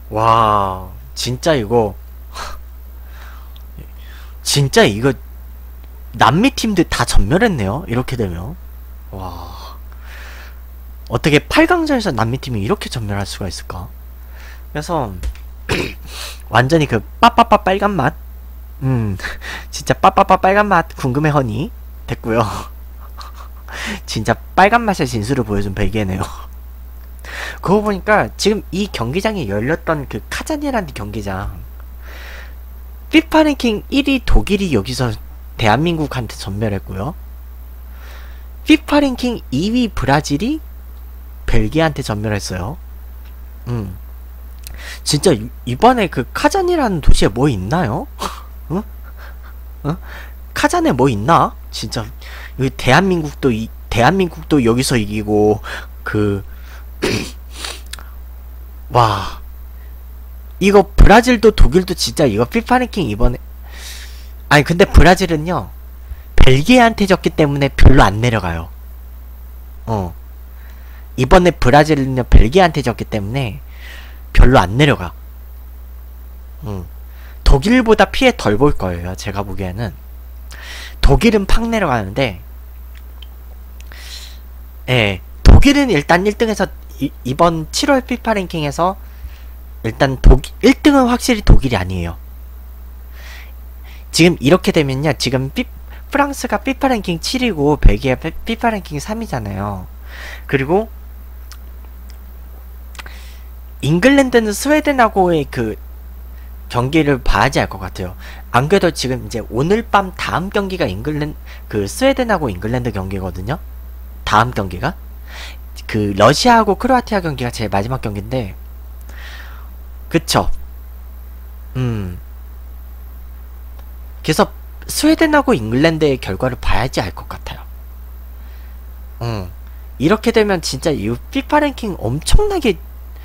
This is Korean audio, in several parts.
와, 진짜 이거 남미 팀들 다 전멸했네요. 이렇게 되면. 와, 어떻게 8강전에서 남미 팀이 이렇게 전멸할 수가 있을까? 그래서 완전히 그 빠빠빠 빨간 맛. 진짜 빠빠빠 빨간 맛 궁금해 허니 됐고요. 진짜 빨간 맛의 진수를 보여준 벨기에네요. 그거 보니까 지금 이 경기장이 열렸던 그 카잔이라는 경기장, 피파 랭킹 1위 독일이 여기서 대한민국한테 전멸했고요. 피파 랭킹 2위 브라질이 벨기에한테 전멸했어요. 진짜 이번에 그 카잔이라는 도시에 뭐 있나요? 응? 응? 카잔에 뭐 있나? 진짜 여기 대한민국도 여기서 이기고 그 와, 이거 브라질도 독일도 진짜 이거 피파 랭킹 이번에, 아니 근데 브라질은요 벨기에한테 졌기 때문에 별로 안 내려가요. 이번에 브라질은요 벨기에한테 졌기 때문에 별로 안 내려가. 독일보다 피해 덜 볼 거예요. 제가 보기에는 독일은 팍 내려가는데, 예, 독일은 일단 1등에서 이번 7월 피파 랭킹에서 일단 1등은 확실히 독일이 아니에요. 지금 이렇게 되면요, 지금 프랑스가 피파 랭킹 7이고 벨기에 피파 랭킹 3이잖아요. 그리고 잉글랜드는 스웨덴하고의 그 경기를 봐야지 알 것 같아요. 안 그래도 지금 이제 오늘 밤 다음 경기가 스웨덴하고 잉글랜드 경기거든요. 다음 경기가 그 러시아하고 크로아티아 경기가 제일 마지막 경기인데, 그쵸? 그래서 스웨덴하고 잉글랜드의 결과를 봐야지 알 것 같아요. 이렇게 되면 진짜 이 피파 랭킹 엄청나게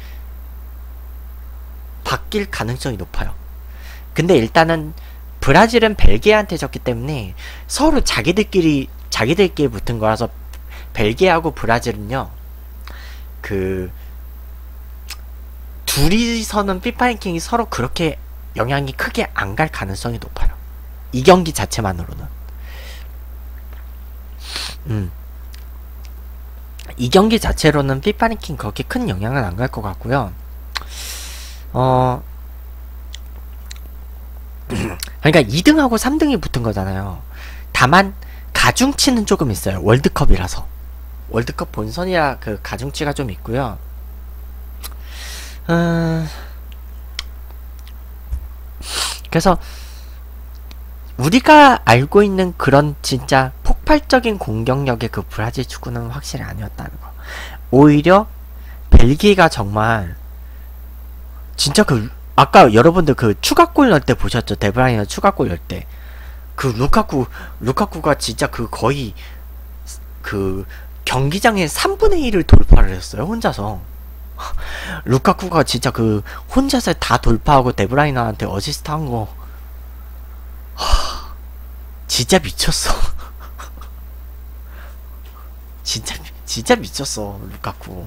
바뀔 가능성이 높아요. 근데 일단은 브라질은 벨기에한테 졌기 때문에 서로 자기들끼리 붙은 거라서, 벨기에하고 브라질은요 그 둘이서는 피파 랭킹이 서로 그렇게 영향이 크게 안 갈 가능성이 높아요. 이 경기 자체만으로는. 이 경기 자체로는 피파 랭킹 그렇게 큰 영향은 안 갈 것 같고요. 그러니까 2등하고 3등이 붙은 거잖아요. 다만 가중치는 조금 있어요. 월드컵이라서. 월드컵 본선이라 그 가중치가 좀 있고요. 그래서 우리가 알고 있는 그런 진짜 폭발적인 공격력의 그 브라질 축구는 확실히 아니었다는 거. 오히려 벨기에가 정말 진짜 그 아까 여러분들 그 추가골 넣을 때 보셨죠? 데브라이너 추가골 넣을 때 그 루카쿠가 진짜 그 거의 그 경기장의 3분의 1을 돌파를 했어요, 혼자서. 루카쿠가 진짜 그 혼자서 다 돌파하고 데브라이너한테 어시스트 한 거, 진짜 미쳤어. 진짜 미쳤어, 루카쿠.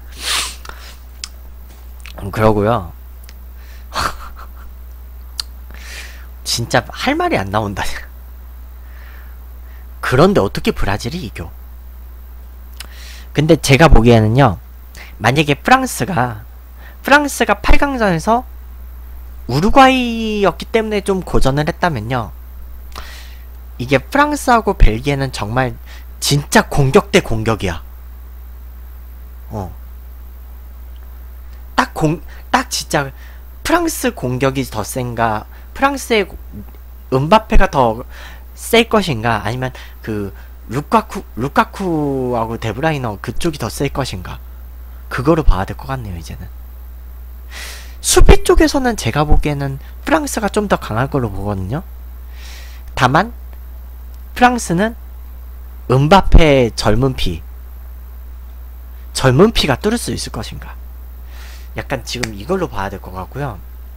그러고요. 진짜 할 말이 안 나온다. 그런데 어떻게 브라질이 이겨? 근데 제가 보기에는요, 만약에 프랑스가 8강전에서 우루과이였기 때문에 좀 고전을 했다면요, 이게 프랑스하고 벨기에는 정말 진짜 공격 대 공격이야. 딱 진짜 프랑스 공격이 더 센가, 프랑스의 은바페가 더 셀 것인가, 아니면 그 루카쿠하고 데브라이너 그쪽이 더 셀 것인가, 그거로 봐야 될 것 같네요. 이제는 수비 쪽에서는 제가 보기에는 프랑스가 좀 더 강할 걸로 보거든요. 다만 프랑스는 은바페의 젊은 피가 뚫을 수 있을 것인가, 약간 지금 이걸로 봐야 될 것 같고요.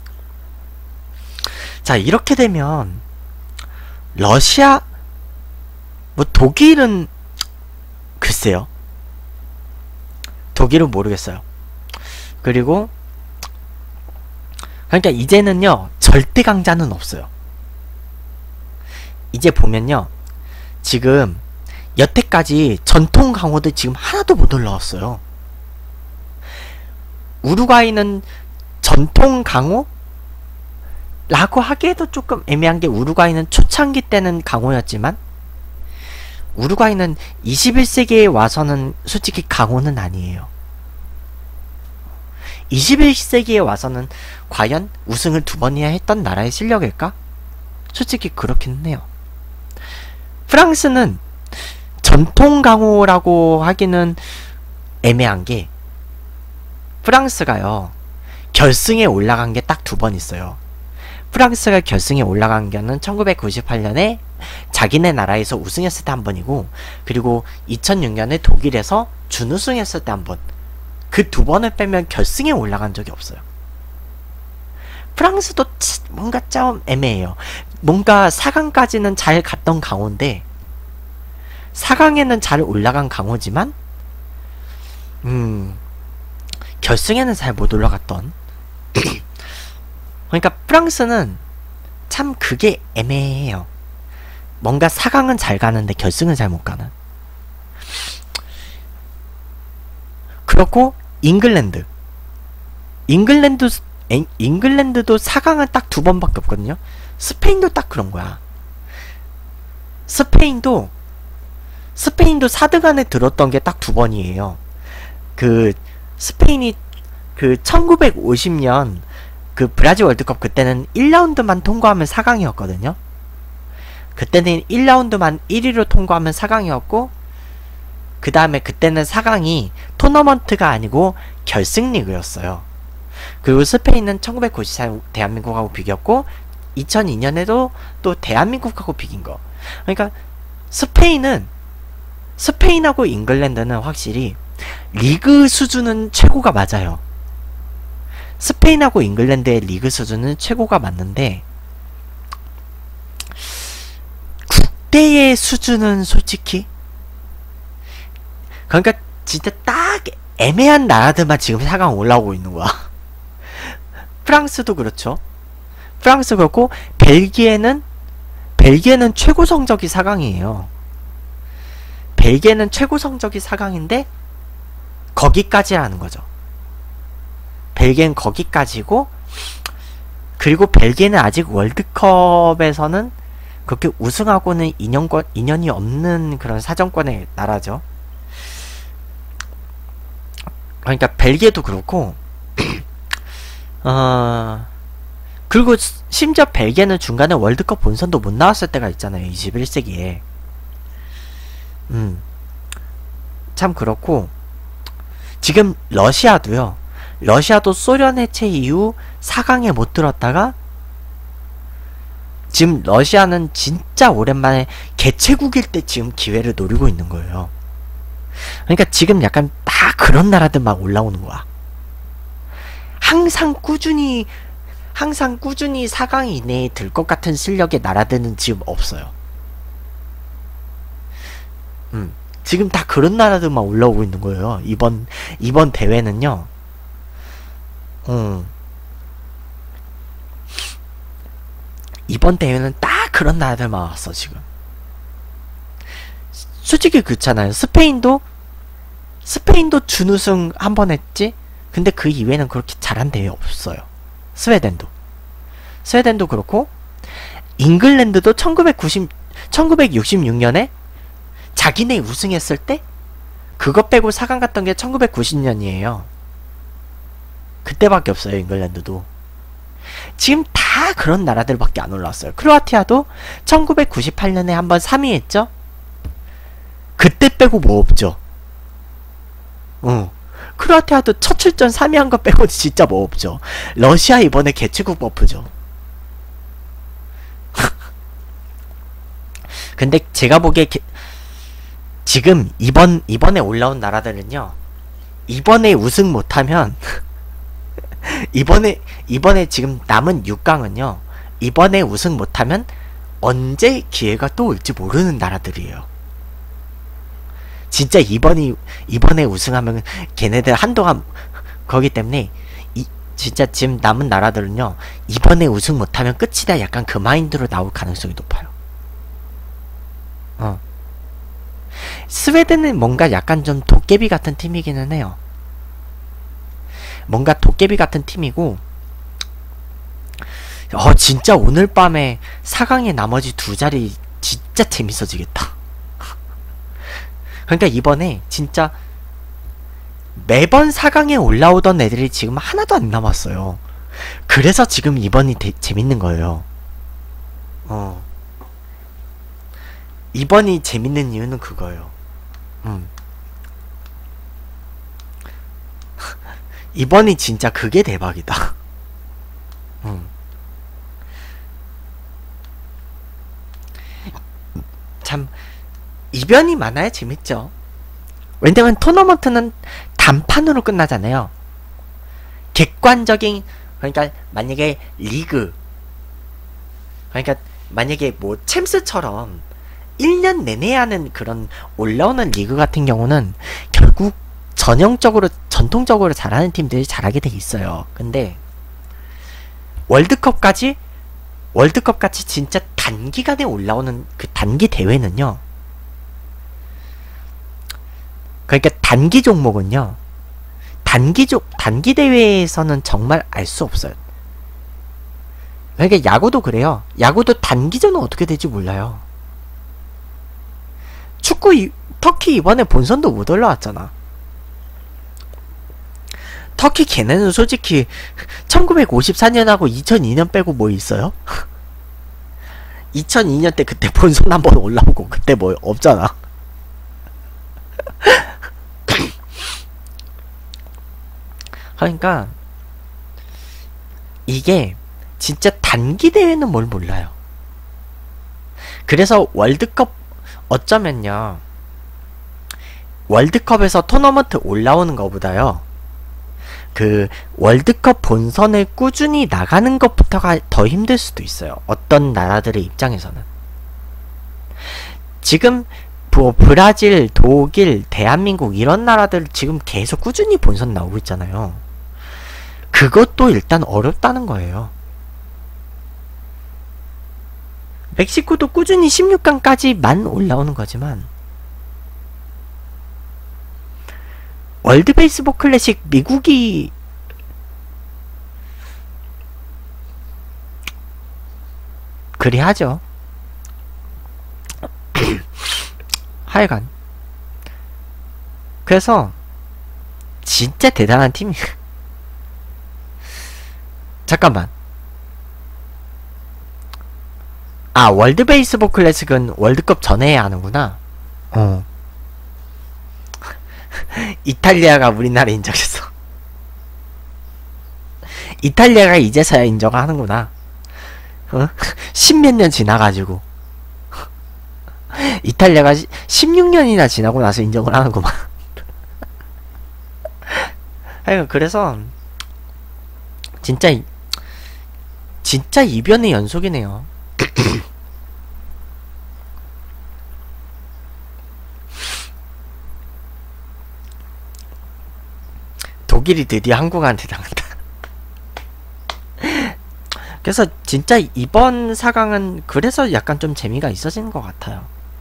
자, 이렇게 되면 러시아, 뭐 독일은 글쎄요, 독일은 모르겠어요. 그리고 그러니까 이제는요, 절대 강자는 없어요. 이제 보면요, 지금 여태까지 전통 강호들 지금 하나도 못 올라왔어요. 우루과이는 전통 강호? 라고 하기에도 조금 애매한 게, 우루과이는 초창기 때는 강호였지만 우루과이는 21세기에 와서는 솔직히 강호는 아니에요. 21세기에 와서는 과연 우승을 2번이나 했던 나라의 실력일까? 솔직히 그렇긴 해요. 프랑스는 전통 강호라고 하기는 애매한 게, 프랑스가요, 결승에 올라간 게 딱 2번 있어요. 프랑스가 결승에 올라간 거는 1998년에 자기네 나라에서 우승했을 때 한 번이고, 그리고 2006년에 독일에서 준우승했을 때 한 번. 그 2번을 빼면 결승에 올라간 적이 없어요. 프랑스도 뭔가 좀 애매해요. 뭔가 4강까지는 잘 갔던 강호인데, 4강에는 잘 올라간 강호지만 결승에는 잘 못 올라갔던 그러니까 프랑스는 참 그게 애매해요. 뭔가 4강은 잘 가는데 결승은 잘 못 가는. 그렇고 잉글랜드도 4강은 딱 2번밖에 없거든요. 스페인도 딱 그런 거야. 스페인도 4등 안에 들었던 게 딱 2번이에요. 그 스페인이 그 1950년 그 브라질 월드컵, 그때는 1라운드만 통과하면 4강이었거든요. 그때는 1라운드만 1위로 통과하면 4강이었고, 그 다음에 그때는 4강이 토너먼트가 아니고 결승 리그였어요. 그리고 스페인은 1994년 대한민국하고 비겼고, 2002년에도 또 대한민국하고 비긴 거. 그러니까 스페인하고 잉글랜드는 확실히 리그 수준은 최고가 맞아요. 스페인하고 잉글랜드의 리그 수준은 최고가 맞는데, 국대의 수준은 솔직히, 그러니까 진짜 딱 애매한 나라들만 지금 4강 올라오고 있는 거야. 프랑스도 그렇죠. 프랑스 그렇고, 벨기에는 최고 성적이 4강이에요. 벨기에는 최고 성적이 4강인데 거기까지라는 거죠. 벨기에는 거기까지고, 그리고 벨기에는 아직 월드컵에서는 그렇게 우승하고는 인연이 없는 그런 사정권의 나라죠. 그러니까 벨기에도 그렇고 그리고 심지어 벨기에는 중간에 월드컵 본선도 못 나왔을 때가 있잖아요. 21세기에. 참 그렇고, 지금 러시아도 소련 해체 이후 4강에 못 들었다가 지금 러시아는 진짜 오랜만에 개최국일 때 지금 기회를 노리고 있는 거예요. 그러니까 지금 약간 다 그런 나라들 막 올라오는 거야. 항상 꾸준히 4강 이내에 들 것 같은 실력의 나라들은 지금 없어요. 지금 다 그런 나라들만 올라오고 있는 거예요. 이번 대회는요. 이번 대회는 딱 그런 나라들만 왔어, 지금. 솔직히 그렇잖아요. 스페인도 준우승 한 번 했지? 근데 그 이외에는 그렇게 잘한 대회 없어요. 스웨덴도 그렇고, 잉글랜드도 1966년에 자기네 우승했을 때 그거 빼고 4강 갔던 게 1990년이에요. 그때밖에 없어요. 잉글랜드도. 지금 다 그런 나라들밖에 안 올라왔어요. 크로아티아도 1998년에 한번 3위 했죠? 그때 빼고 뭐 없죠. 크로아티아도 첫 출전 3위 한 거 빼고 진짜 뭐 없죠. 러시아 이번에 개최국 버프죠. 근데 제가 보기에 지금 이번에 올라온 나라들은요, 이번에 우승 못하면 이번에 지금 남은 6강은요, 이번에 우승 못하면 언제 기회가 또 올지 모르는 나라들이에요. 진짜 이번에 우승하면 걔네들 한동안 거기 때문에 진짜 지금 남은 나라들은요, 이번에 우승 못하면 끝이다, 약간 그 마인드로 나올 가능성이 높아요. 스웨덴은 뭔가 약간 좀 도깨비 같은 팀이기는 해요. 뭔가 도깨비 같은 팀이고, 진짜 오늘 밤에 4강의 나머지 두 자리 진짜 재밌어지겠다. 그러니까 이번에 진짜 매번 4강에 올라오던 애들이 지금 하나도 안 남았어요. 그래서 지금 이번이 재밌는 거예요. 이번이 재밌는 이유는 그거예요. 이번이 진짜 그게 대박이다. 참 이변이 많아야 재밌죠. 왜냐면 토너먼트는 단판으로 끝나잖아요. 객관적인, 그러니까 만약에 리그, 그러니까 만약에 뭐 챔스처럼 1년 내내 하는 그런 올라오는 리그 같은 경우는 결국 전통적으로 잘하는 팀들이 잘하게 돼 있어요. 근데 월드컵 같이 진짜 단기간에 올라오는 그 단기 대회는요, 그러니까 단기 종목은요, 단기 대회에서는 정말 알 수 없어요. 그러니까 야구도 그래요. 야구도 단기전은 어떻게 될지 몰라요. 터키 이번에 본선도 못 올라왔잖아. 터키 걔네는 솔직히 1954년하고 2002년 빼고 뭐 있어요? 2002년 때 그때 본선 한번 올라오고 그때 뭐 없잖아. 그러니까 이게 진짜 단기 대회는 뭘 몰라요. 그래서 월드컵 어쩌면요, 월드컵에서 토너먼트 올라오는 것보다요, 그 월드컵 본선을 꾸준히 나가는 것부터가 더 힘들 수도 있어요. 어떤 나라들의 입장에서는. 지금 뭐 브라질, 독일, 대한민국 이런 나라들 지금 계속 꾸준히 본선 나오고 있잖아요. 그것도 일단 어렵다는 거예요. 멕시코도 꾸준히 16강까지만 올라오는 거지만, 월드 베이스볼 클래식 미국이 그리 하죠. 하여간 그래서 진짜 대단한 팀이 잠깐만, 월드 베이스볼 클래식은 월드컵 전에 해야 하는구나. 이탈리아가 우리나라 인정했어. 이탈리아가 이제서야 인정하는구나. 십몇 년 지나가지고. 이탈리아가 16년이나 지나고 나서 인정을 하는구만. 그래서 진짜 이변의 연속이네요. 독일이 드디어 한국한테 당한다. 그래서 진짜 이번 4강은 그래서 약간 좀 재미가 있어지는 것 같아요.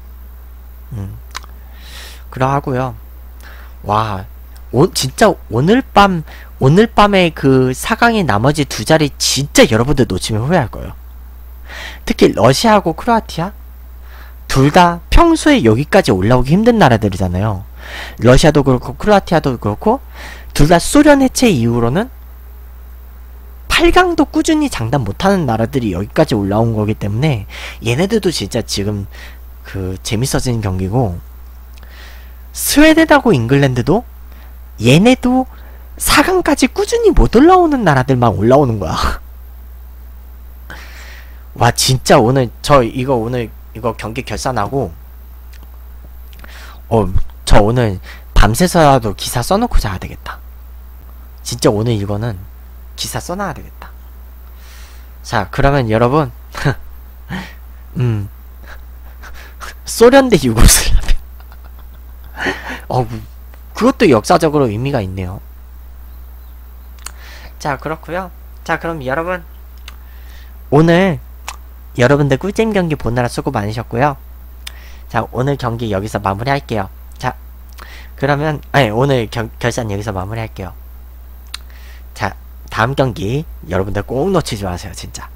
그러하고요. 와, 진짜 오늘 밤에 그 4강의 나머지 두 자리 진짜 여러분들 놓치면 후회할 거예요. 특히 러시아하고 크로아티아? 둘 다 평소에 여기까지 올라오기 힘든 나라들이잖아요. 러시아도 그렇고 크로아티아도 그렇고 둘 다 소련 해체 이후로는 8강도 꾸준히 장담 못하는 나라들이 여기까지 올라온 거기 때문에 얘네들도 진짜 지금 그 재밌어지는 경기고, 스웨덴하고 잉글랜드도 얘네도 4강까지 꾸준히 못 올라오는 나라들만 올라오는 거야. 와, 진짜 오늘 오늘 이거 경기 결산하고 저 오늘 밤새서라도 기사 써놓고 자야 되겠다. 진짜 오늘 이거는 기사 써놔야 되겠다. 자, 그러면 여러분 소련 대 유고슬라비아 그것도 역사적으로 의미가 있네요. 자, 그렇고요. 자, 그럼 여러분 오늘 여러분들 꿀잼 경기 보느라 수고 많으셨고요. 자, 오늘 경기 여기서 마무리할게요. 자, 그러면 오늘 결산 여기서 마무리할게요. 자, 다음 경기 여러분들 꼭 놓치지 마세요, 진짜.